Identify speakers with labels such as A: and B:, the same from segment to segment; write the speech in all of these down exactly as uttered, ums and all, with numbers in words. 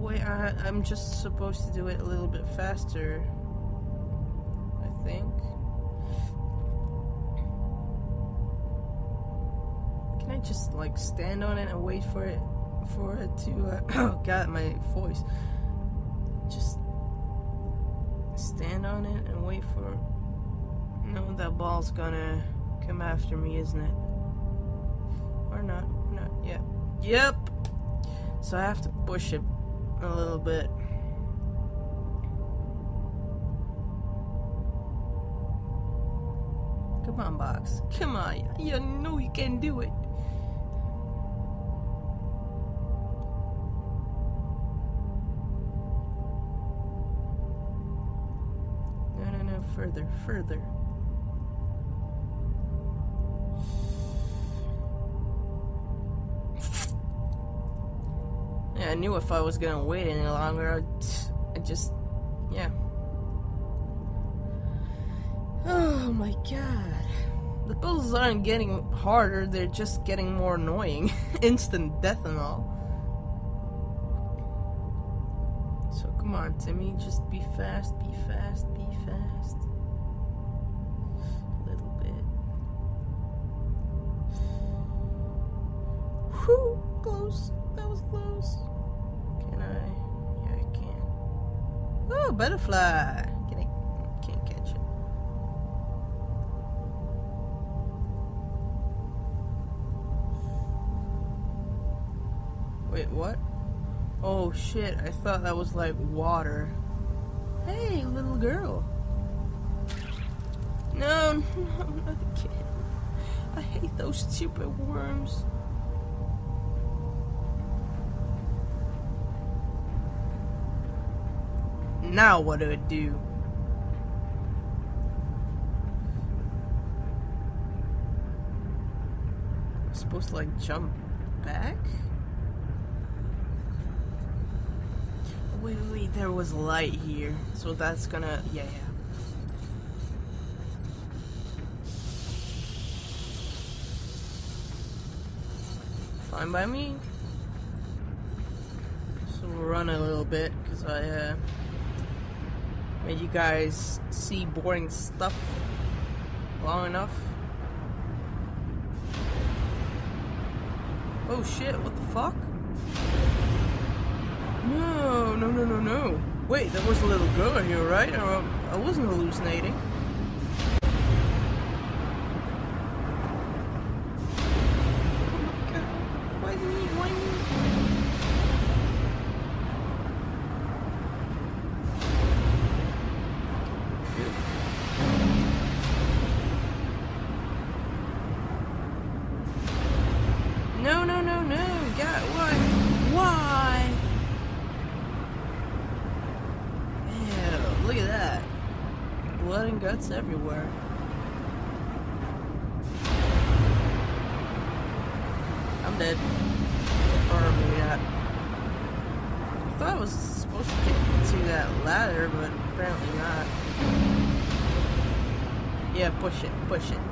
A: wait, I, I'm just supposed to do it a little bit faster, I think. Can I just, like, stand on it and wait for it, for it to, uh, oh god, my voice. Just stand on it and wait for, no, that ball's gonna come after me, isn't it? Or not, or not, yeah. Yep! So I have to push it a little bit. Come on, box. Come on. You know you can do it. No, no, no. Further, further. Yeah, I knew if I was gonna wait any longer, I'd, I'd just, yeah. Oh my god. The puzzles aren't getting harder, they're just getting more annoying. Instant death and all. So come on, Timmy, just be fast, be fast, be fast. A little bit. Whew, close. That was close. Can I? Yeah, I can. Oh, butterfly. Can I? Can't catch it. Wait, what? Oh shit! I thought that was like water. Hey, little girl. No, no, not again. I hate those stupid worms. Now what do it do? I'm supposed to like jump back? Wait, wait, wait, there was light here. So that's gonna, yeah, yeah. Fine by me. So we'll run a little bit, because I, uh... made you guys see boring stuff long enough. Oh shit, what the fuck? No, no, no, no, no. Wait, there was a little girl here, right? Or, I wasn't hallucinating. Oh my god. Why me? Why me? No, no, no, no. God, why? Why? Ew, look at that. Blood and guts everywhere. I'm dead. Or maybe not. I thought I was supposed to get to that ladder, but apparently not. Yeah, push it, push it.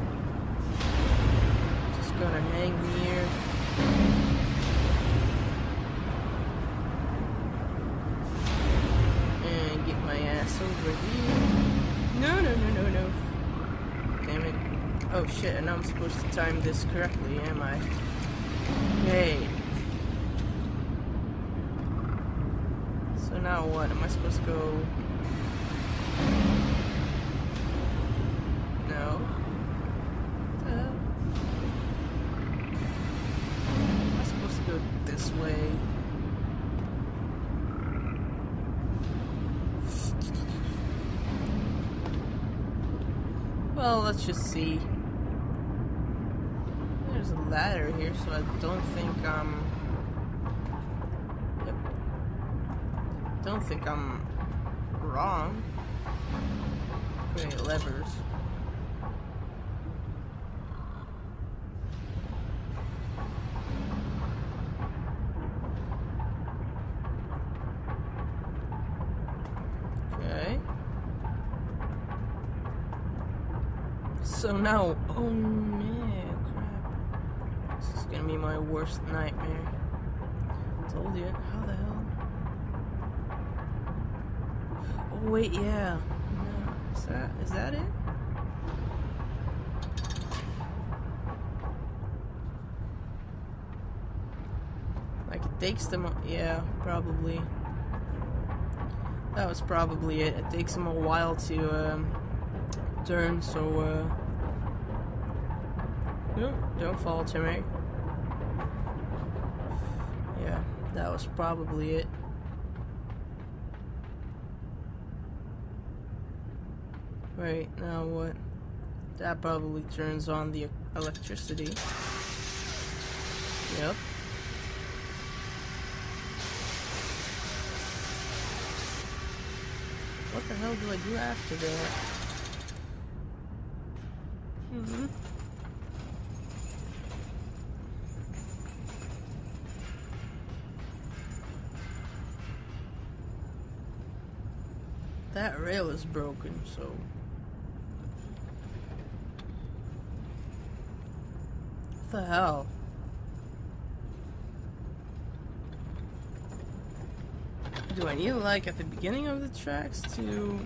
A: Just gonna hang here. And get my ass over here. No, no, no, no, no. Damn it. Oh shit, and I'm supposed to time this correctly, am I? Okay. So now what? Am I supposed to go... No. What the hell? Am I supposed to go this way? Well, let's just see. There's a ladder here, so I don't think I'm... Yep. Don't think I'm wrong. Okay, levers. Okay. So now, oh no, crap. This is gonna be my worst nightmare. Told you, how the hell? Oh wait, yeah. No, is that is that it? Like it takes them. Yeah, probably. That was probably it. It takes them a while to um, turn, so uh, no, don't fall to me. Yeah, that was probably it. Wait, now what? That probably turns on the electricity. Yep. What the hell do I do after that? Mm-hmm. That rail is broken, so... What the hell? Do I need to, like, at the beginning of the tracks to...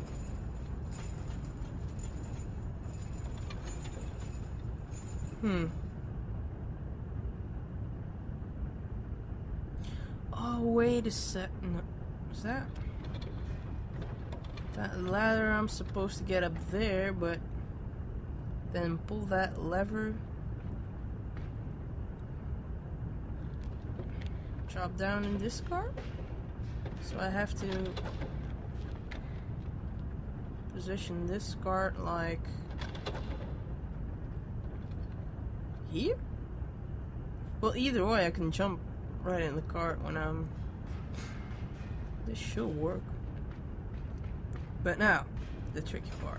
A: Hmm. Oh, wait a sec. No. Is that... That ladder I'm supposed to get up there, but... Then pull that lever... Drop down in this car? So I have to position this cart like here? Well, either way I can jump right in the cart when I'm... This should work. But now, the tricky part.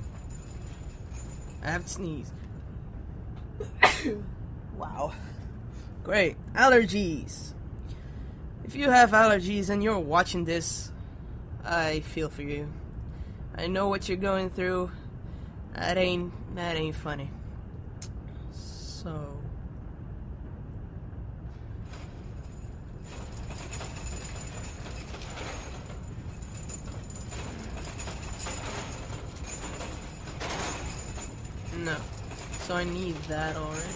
A: I have to sneeze. Wow. Great. Allergies. If you have allergies and you're watching this, I feel for you. I know what you're going through. That ain't that ain't funny. So no. So I need that already.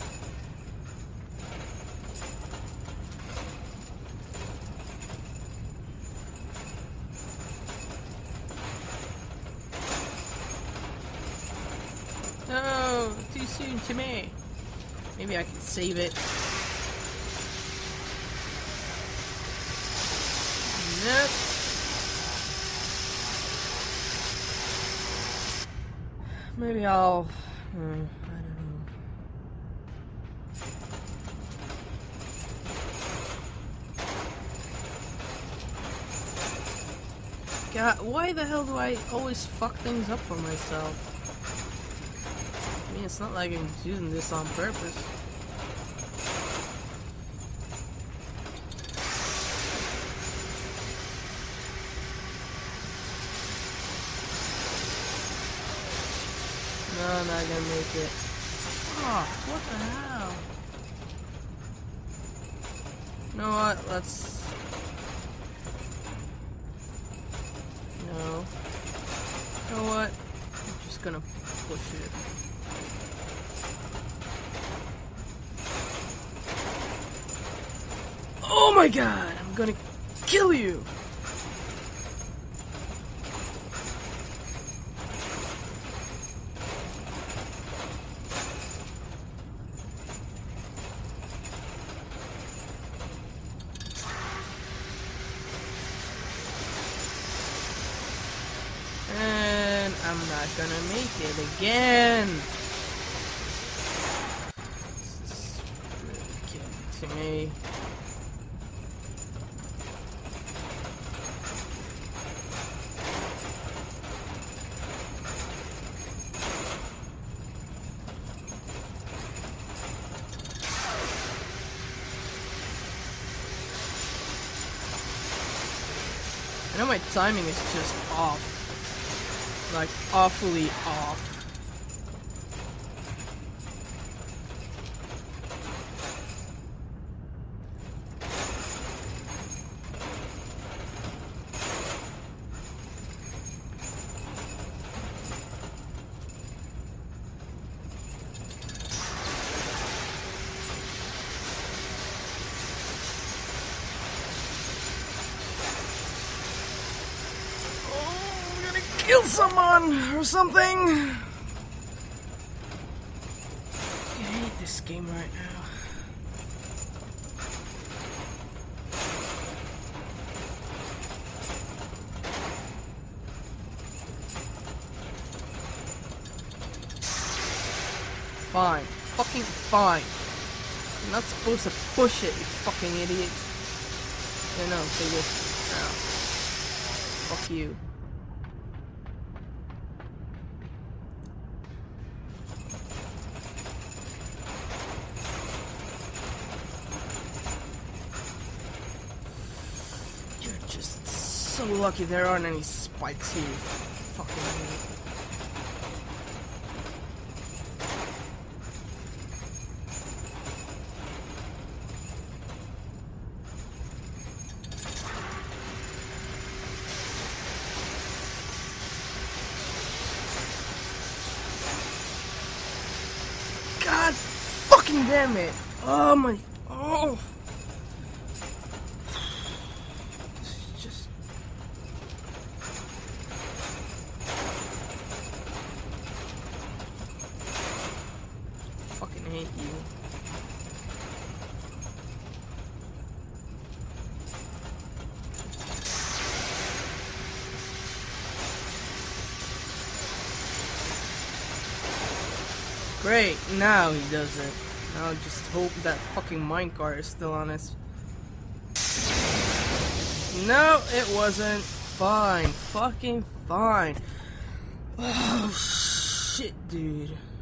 A: No, too soon to me. Maybe I can save it. Nope. Maybe I'll... Hmm, I don't know. God, why the hell do I always fuck things up for myself? I mean, it's not like I'm doing this on purpose. No, I'm not gonna make it. Oh, what the hell? You know what? Let's... No. You know what? I'm just gonna push it. Oh my god! I'm gonna kill you! And I'm not gonna make it again! This is really getting to me. I know my timing is just off. Like, awfully off. kill someone or something. I hate this game right now. Fine. Fucking fine. You're not supposed to push it, you fucking idiot. Yeah, no, take this. Ow. Fuck you. You're just so lucky there aren't any spikes here, you fucking idiot. God fucking damn it. Oh my. Oh. This is just. Fucking hate you. Great, now he does it. Now just hope that fucking minecart is still on us. No, it wasn't. Fine. Fucking fine. Oh, shit, dude.